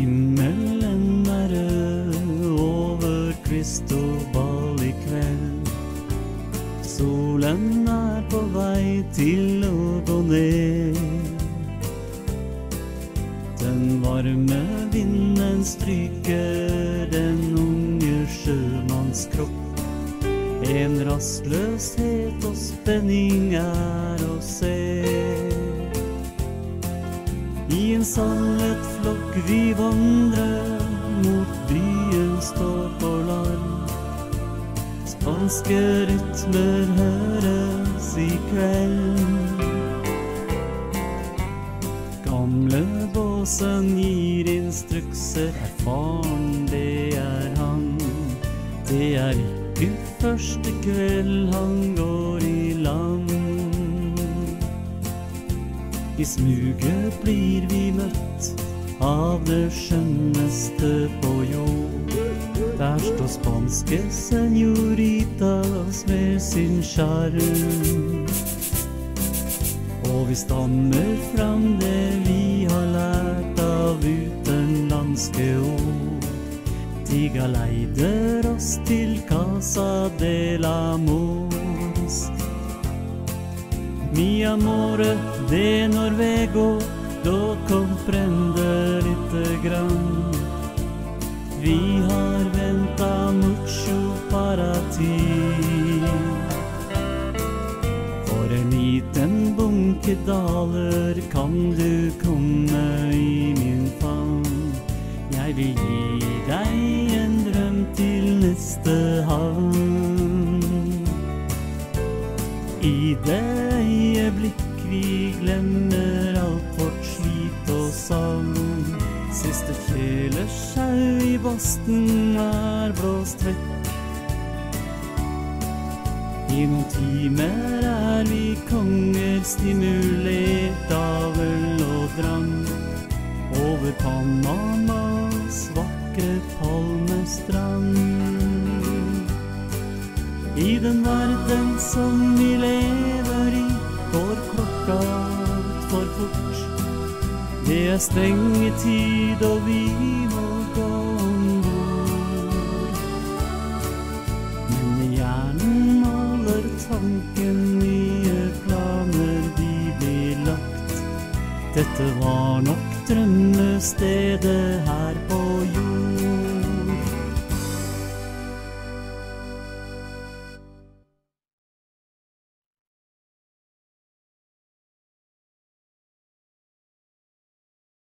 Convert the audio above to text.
Himmelen rød over Kristobal I kveld. Solen på vei til å gå ned. Den varme vinden stryker den unge sjømanns kropp. En rastløshet og spenning å se. I en samlet flokk vi vandrer mot byens topp og larm. Spanske rytmer høres I kveld. Gamle båsen gir instrukser, faren, det han. Det ikke første kveld han går I land. I smuget blir vi møtt av det skjønneste på jord. Der står spanske señoritas med sin charm. Og vi stammer fram det vi har lært av utenlandske ord. De galeider oss til Casa de l'Amores. Mi amore de Norvego, då comprende lite grann. Vi har venta mucho para ti. For en liten bunke daler kan du komme I min favn. Jeg vil gi deg en drøm til neste havn. I det øyeblikk vi glemmer alt vårt slit og savn. Siste kjøleskjau I Boston blåst vekk. I noen timer vi konger stimulert av øl og dram. Over Panamas vakre palmestrand. I den verden som vi lever I, går klokka ut for fort. Det stengetid og vi må gå ombord. Men I hjernen maler tanken nye planer de blir lagt. Dette var nok drømmestedet her på